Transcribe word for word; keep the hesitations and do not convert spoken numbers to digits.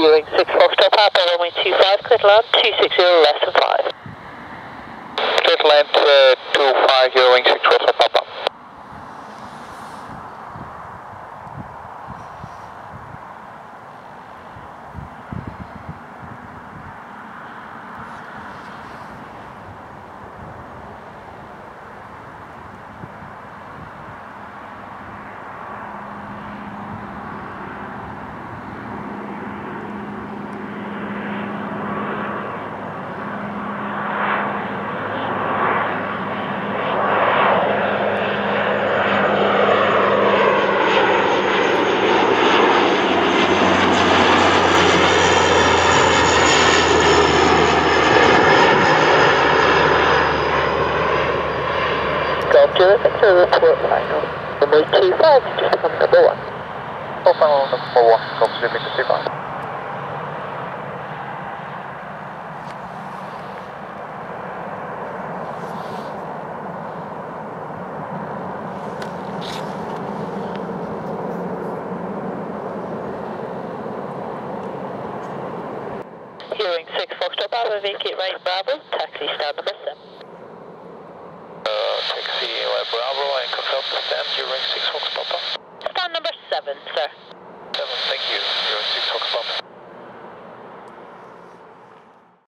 Hearing six Foxtrot Papa, runway two five, clear to land, two six zero, less than five. Clear to land, uh, two five, Eurowings six Foxtrot Papa. It's a report final. Runway two five, just become number one. Oh, final number one, comes to limit two five. Hearing six Foxtrot Bravo, vacate right Bravo, taxi stand number seven. Taxi uh, Bravo and confirm the stand during six Fox Papa. Stand number seven, sir.